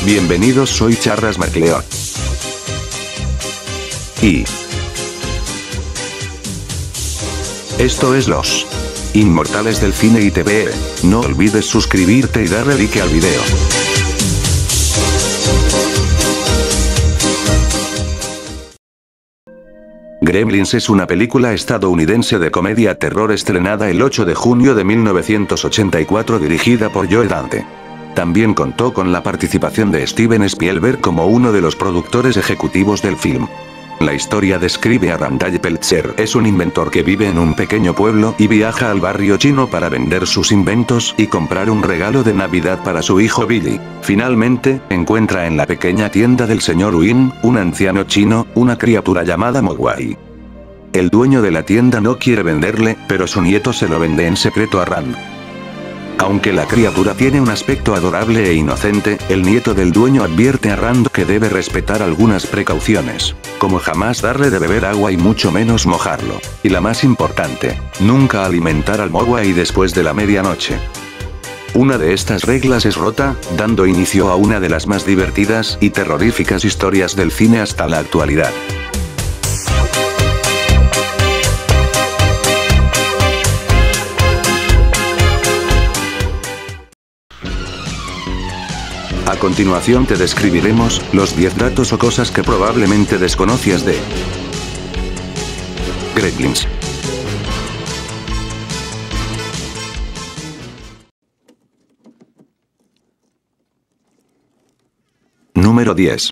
Bienvenidos, soy Charles MacLeod. Y... esto es Los Inmortales del Cine y TV. No olvides suscribirte y darle like al video. Gremlins es una película estadounidense de comedia-terror estrenada el 8 de junio de 1984 dirigida por Joe Dante. También contó con la participación de Steven Spielberg como uno de los productores ejecutivos del film. La historia describe a Randall Peltzer, es un inventor que vive en un pequeño pueblo y viaja al barrio chino para vender sus inventos y comprar un regalo de Navidad para su hijo Billy. Finalmente, encuentra en la pequeña tienda del señor Win, un anciano chino, una criatura llamada Mogwai. El dueño de la tienda no quiere venderle, pero su nieto se lo vende en secreto a Rand. Aunque la criatura tiene un aspecto adorable e inocente, el nieto del dueño advierte a Rand que debe respetar algunas precauciones, como jamás darle de beber agua y mucho menos mojarlo. Y la más importante, nunca alimentar al Mogwai después de la medianoche. Una de estas reglas es rota, dando inicio a una de las más divertidas y terroríficas historias del cine hasta la actualidad. A continuación te describiremos los 10 datos o cosas que probablemente desconocías de Gremlins. Número 10.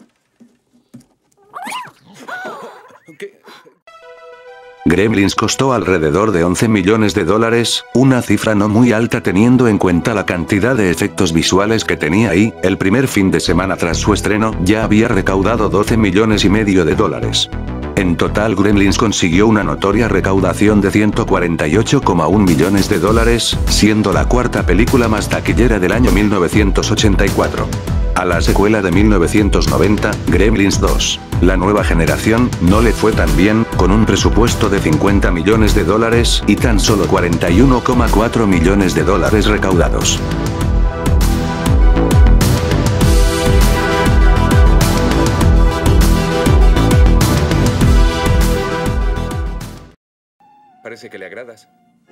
Gremlins costó alrededor de 11 millones de dólares, una cifra no muy alta teniendo en cuenta la cantidad de efectos visuales que tenía y, el primer fin de semana tras su estreno, ya había recaudado 12 millones y medio de dólares. En total Gremlins consiguió una notoria recaudación de 148,1 millones de dólares, siendo la cuarta película más taquillera del año 1984. A la secuela de 1990, Gremlins 2, la nueva generación, no le fue tan bien, con un presupuesto de 50 millones de dólares y tan solo 41,4 millones de dólares recaudados. Parece que le agradas.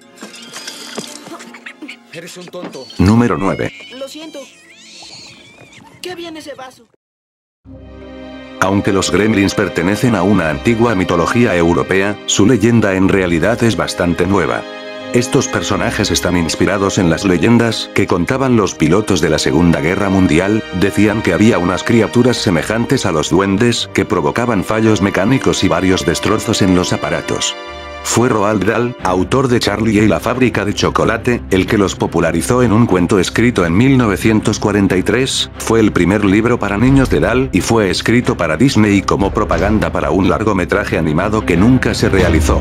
Eres un tonto. Número 9. Lo siento. ¿Qué viene ese vaso? Aunque los Gremlins pertenecen a una antigua mitología europea, su leyenda en realidad es bastante nueva. Estos personajes están inspirados en las leyendas que contaban los pilotos de la Segunda Guerra Mundial. Decían que había unas criaturas semejantes a los duendes que provocaban fallos mecánicos y varios destrozos en los aparatos. Fue Roald Dahl, autor de Charlie y la fábrica de chocolate, el que los popularizó en un cuento escrito en 1943, fue el primer libro para niños de Dahl y fue escrito para Disney como propaganda para un largometraje animado que nunca se realizó.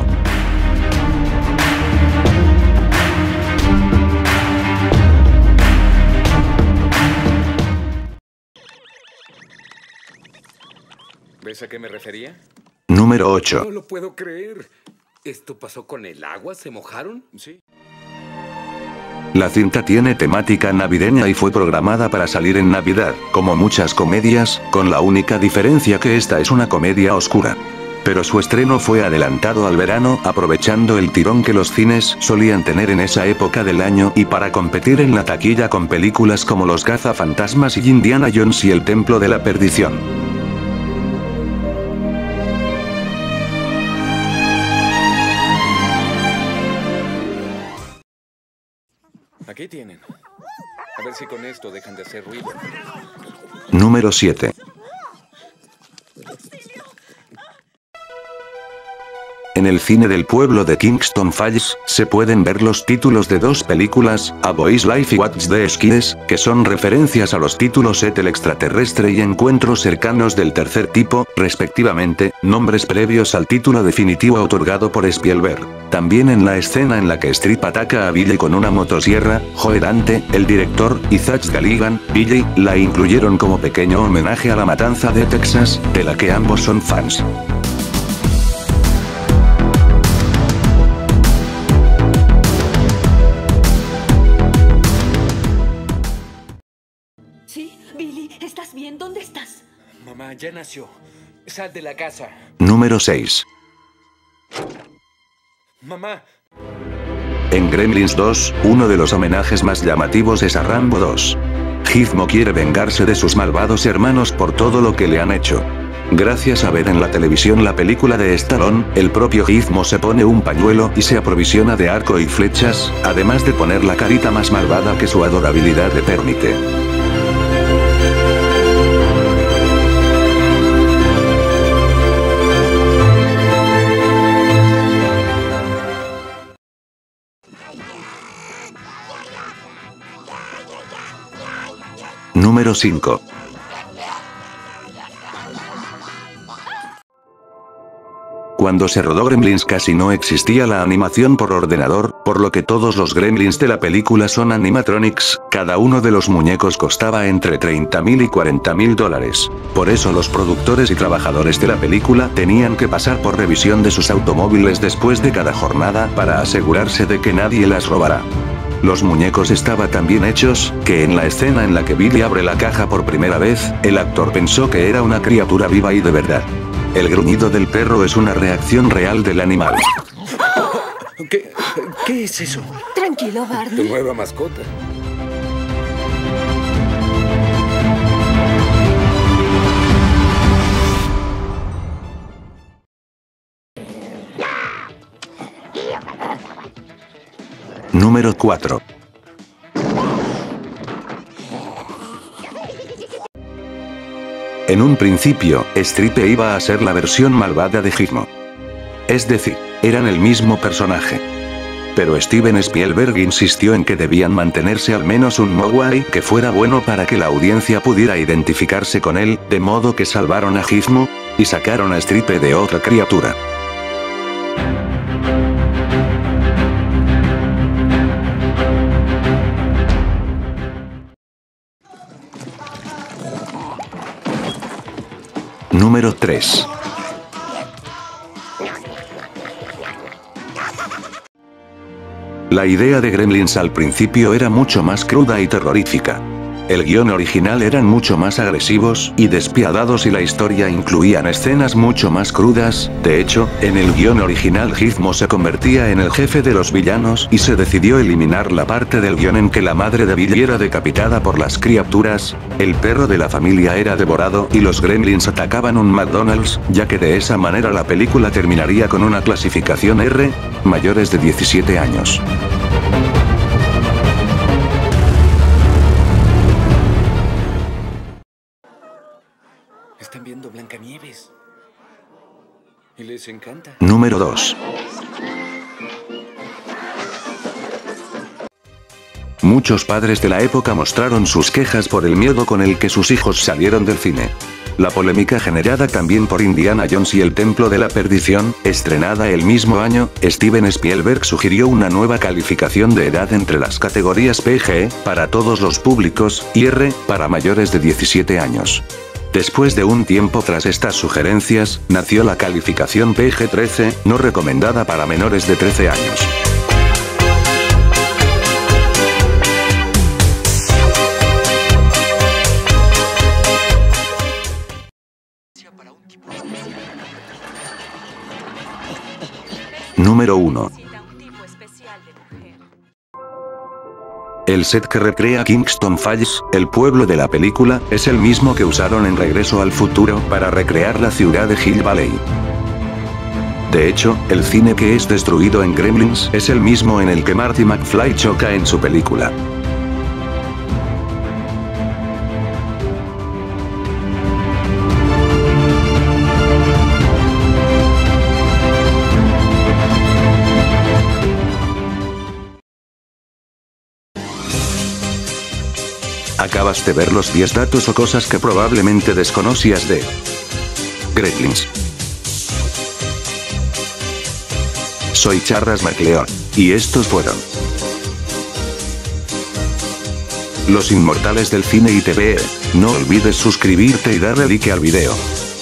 ¿Ves a qué me refería? Número 8. No lo puedo creer. ¿Esto pasó con el agua? ¿Se mojaron? Sí. La cinta tiene temática navideña y fue programada para salir en Navidad, como muchas comedias, con la única diferencia que esta es una comedia oscura. Pero su estreno fue adelantado al verano, aprovechando el tirón que los cines solían tener en esa época del año y para competir en la taquilla con películas como Los Cazafantasmas y Indiana Jones y el Templo de la Perdición. Aquí tienen. A ver si con esto dejan de hacer ruido. Número 7. En el cine del pueblo de Kingston Falls, se pueden ver los títulos de dos películas, A Boy's Life y What's the Skies, que son referencias a los títulos ET el extraterrestre y Encuentros cercanos del tercer tipo, respectivamente, nombres previos al título definitivo otorgado por Spielberg. También en la escena en la que Strip ataca a Billy con una motosierra, Joe Dante, el director, y Zach Galligan, Billy, la incluyeron como pequeño homenaje a la matanza de Texas, de la que ambos son fans. Sí, Billy, ¿estás bien? bien? ¿Dónde estás? Mamá, ya nació. Sal de la casa. Número 6. Mamá. En Gremlins 2, uno de los homenajes más llamativos es a Rambo 2. Gizmo quiere vengarse de sus malvados hermanos por todo lo que le han hecho. Gracias a ver en la televisión la película de Stallone, el propio Gizmo se pone un pañuelo y se aprovisiona de arco y flechas, además de poner la carita más malvada que su adorabilidad le permite. Número 5. Cuando se rodó Gremlins casi no existía la animación por ordenador, por lo que todos los Gremlins de la película son animatronics, cada uno de los muñecos costaba entre $30.000 y $40.000. Por eso los productores y trabajadores de la película tenían que pasar por revisión de sus automóviles después de cada jornada para asegurarse de que nadie las robará. Los muñecos estaban tan bien hechos, que en la escena en la que Billy abre la caja por primera vez, el actor pensó que era una criatura viva y de verdad. El gruñido del perro es una reacción real del animal. ¿Qué es eso? Tranquilo, Tu Barney. nueva mascota. Número 4. En un principio, Stripe iba a ser la versión malvada de Gizmo. Es decir, eran el mismo personaje. Pero Steven Spielberg insistió en que debían mantenerse al menos un Mogwai que fuera bueno para que la audiencia pudiera identificarse con él, de modo que salvaron a Gizmo y sacaron a Stripe de otra criatura. Número 3. La idea de Gremlins al principio era mucho más cruda y terrorífica. El guión original eran mucho más agresivos y despiadados y la historia incluían escenas mucho más crudas. De hecho, en el guión original Gizmo se convertía en el jefe de los villanos y se decidió eliminar la parte del guión en que la madre de Billy era decapitada por las criaturas, el perro de la familia era devorado y los Gremlins atacaban un McDonald's, ya que de esa manera la película terminaría con una clasificación R, mayores de 17 años. Están viendo Blancanieves. Y les encanta. Número 2. Muchos padres de la época mostraron sus quejas por el miedo con el que sus hijos salieron del cine. La polémica generada también por Indiana Jones y el Templo de la Perdición, estrenada el mismo año, Steven Spielberg sugirió una nueva calificación de edad entre las categorías PG, para todos los públicos, y R, para mayores de 17 años. Después de un tiempo tras estas sugerencias, nació la calificación PG-13, no recomendada para menores de 13 años. Número 1. El set que recrea Kingston Falls, el pueblo de la película, es el mismo que usaron en Regreso al Futuro para recrear la ciudad de Hill Valley. De hecho, el cine que es destruido en Gremlins es el mismo en el que Marty McFly choca en su película. Acabas de ver los 10 datos o cosas que probablemente desconocías de Gremlins. Soy Charras McLeod, y estos fueron Los Inmortales del Cine y TV. No olvides suscribirte y darle like al video.